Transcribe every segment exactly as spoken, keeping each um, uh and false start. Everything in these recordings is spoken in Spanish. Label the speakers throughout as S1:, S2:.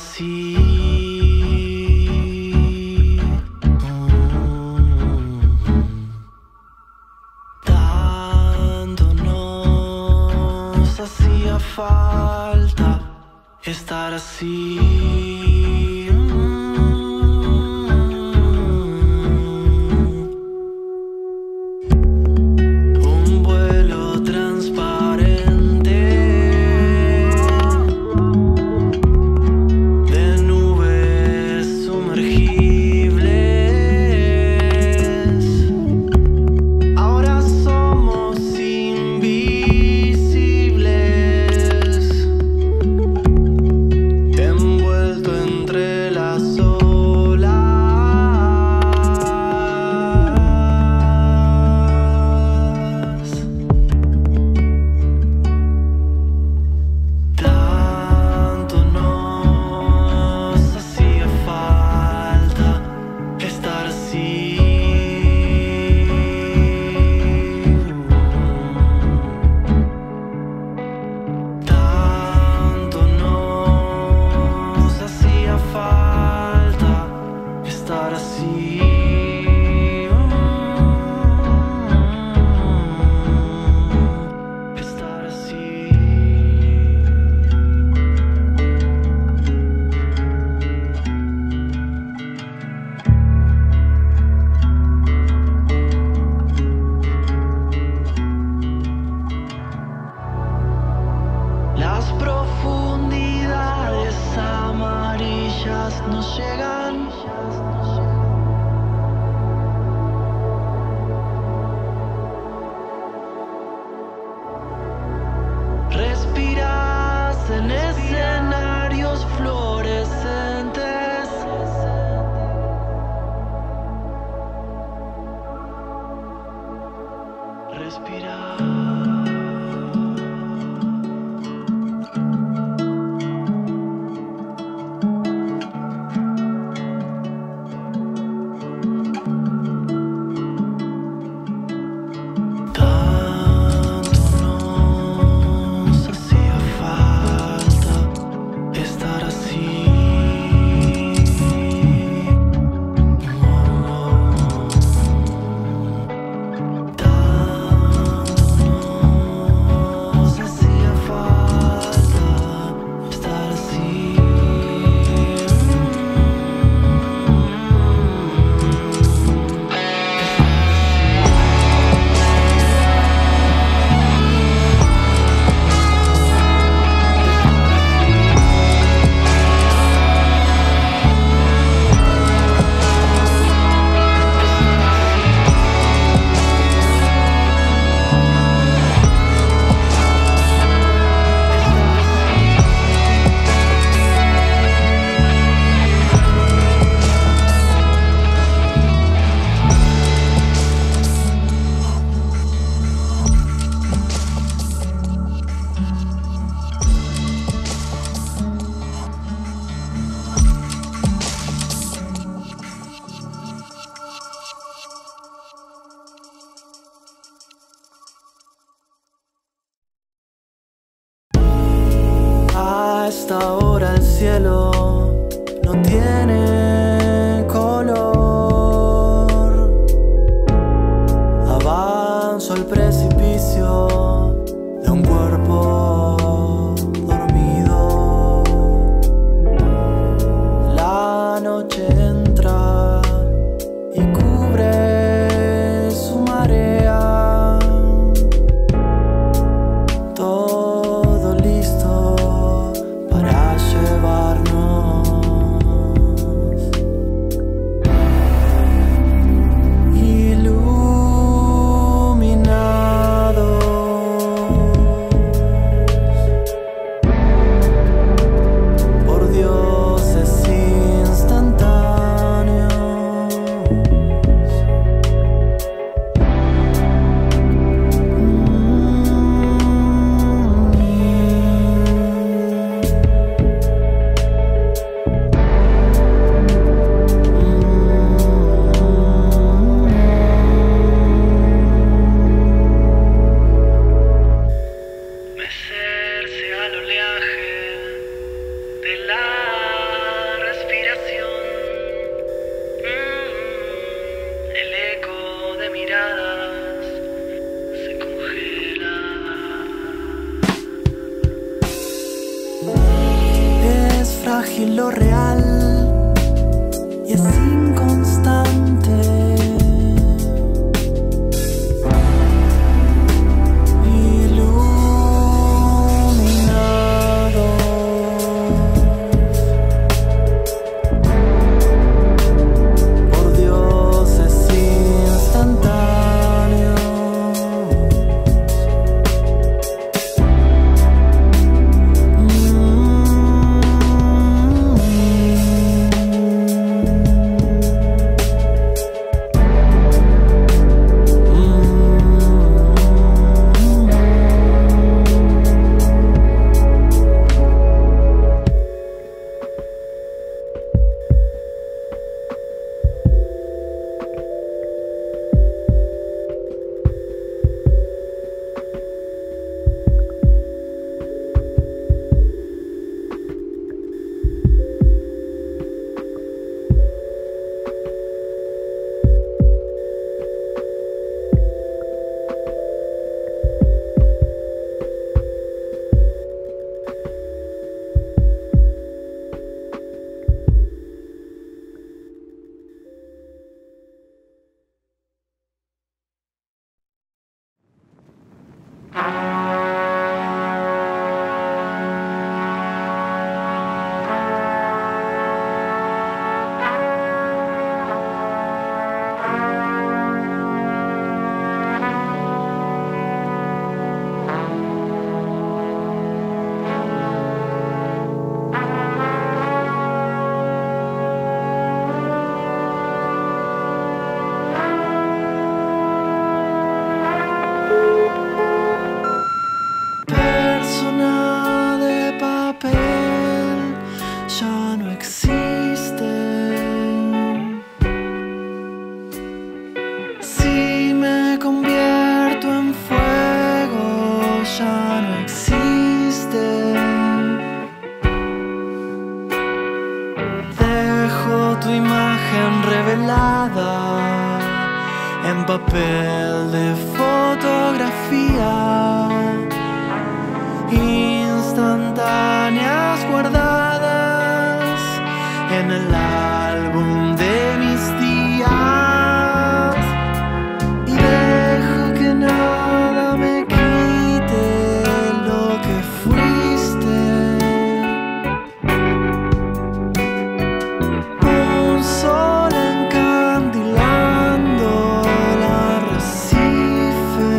S1: así. Tanto nos hacía falta estar así. Un vuelo transparente de nubes sumergibles. Ahora somos invisibles, envuelto entre las olas. Tanto nos hacía falta estar así. Tanto nos hacía falta estar así. Estar así. Las profundidades amarillas nos llegan. Respiras en escenarios fluorescentes. Respirar. frágil lo real y es inconstante.
S2: En papel de fotografía, instantáneas guardadas en el álbum de mis días, y dejo que nada me quite lo que fuiste. Un sol encandilando el arrecife.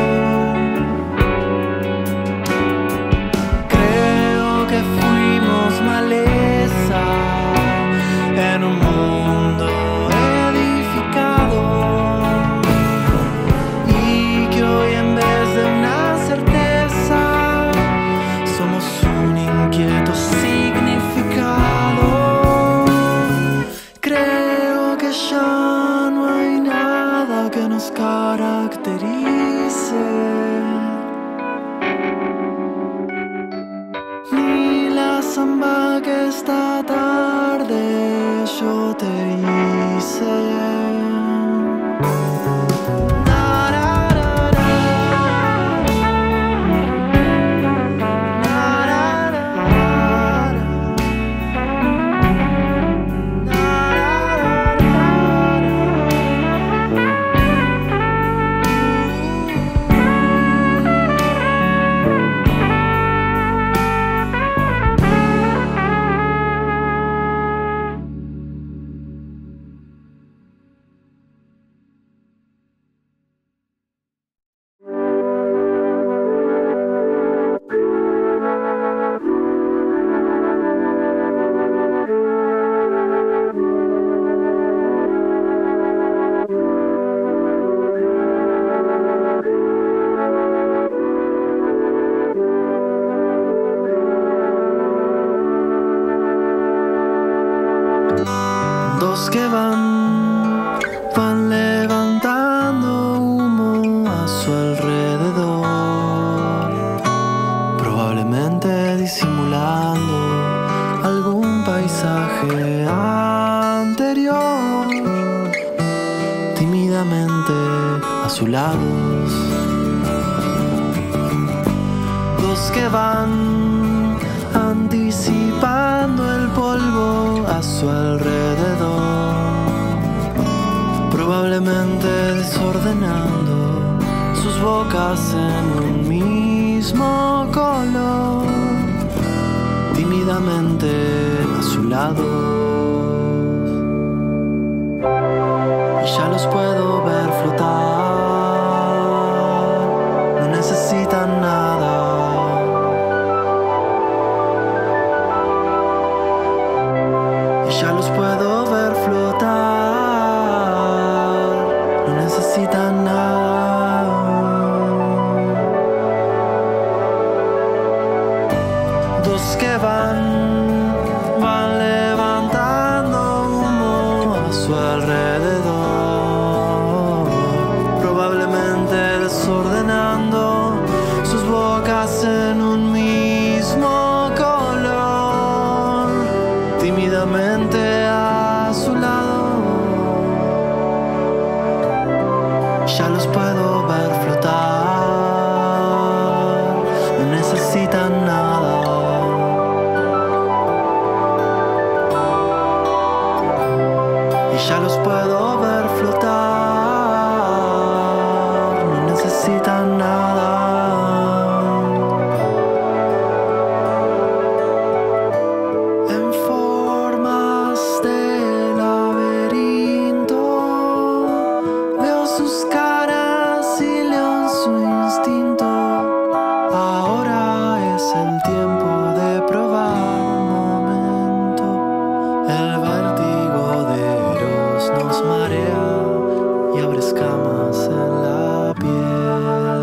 S2: Creo que fuimos maleza en un mundo edificado, y que hoy en vez de una certeza somos un inquieto significado. Creo que ya no hay nada que nos caracterice, ni la samba que esta tarde yo te hice. Dos que van, van levantando humo a su alrededor, probablemente disimulando algún paisaje anterior, tímidamente azulados. Dos que van anticipando el
S1: polvo a su alrededor, probablemente desordenando sus bocas en un mismo color, tímidamente a su lado. Y ya los puedo ver flotar, no necesitan nada. Y ya los puedo ver flotar, no necesitan nada. Dos que van, van levantando humo a su alrededor, probablemente desordenando sus bocas en un mismo color, tímidamente a su lado. Ya los puedo ver flotar, no necesitan nada. Y ya los puedo ver flotar, no necesitan nada. En formas de laberinto veo sus caras y leo su instinto. Ahora es el tiempo de probar un momento. El vértigo de Eros nos marea y abre escamas en la piel.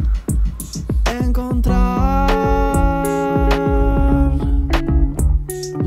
S1: Encontrar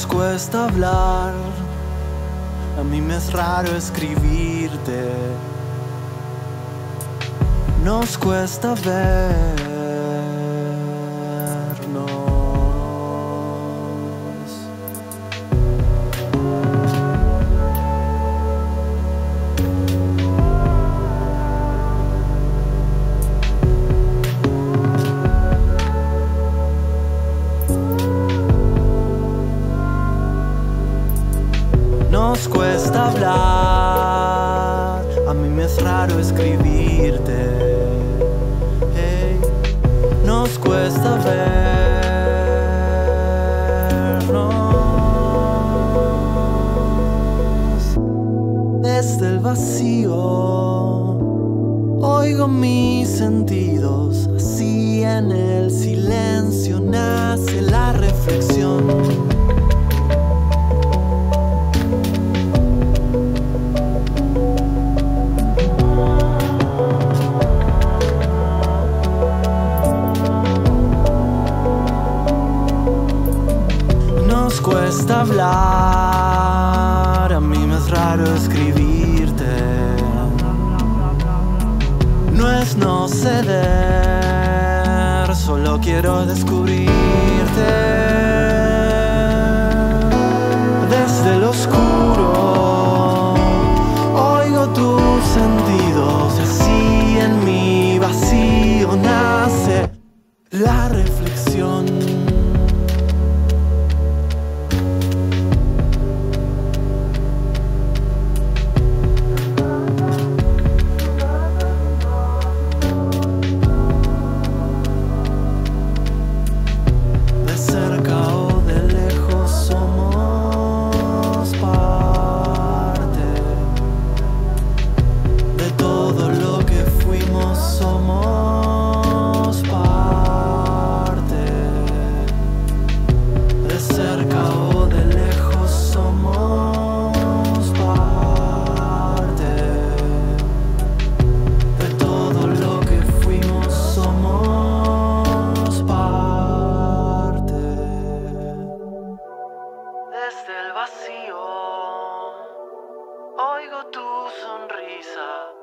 S1: Nos cuesta hablar, a mí me es raro escribirte. Nos cuesta vernos. Nos cuesta hablar, a mí me es raro escribirte. Hey, nos cuesta vernos. Desde el vacío oigo mis sentidos, así en el silencio nace la reflexión. Nos cuesta hablar, a mí me es raro escribirte. No es no ceder, solo quiero descubrirte. Desde lo oscuro oigo tus sentidos, y así en mi vacío nace la reflexión. Desde el vacío oigo tu sonrisa.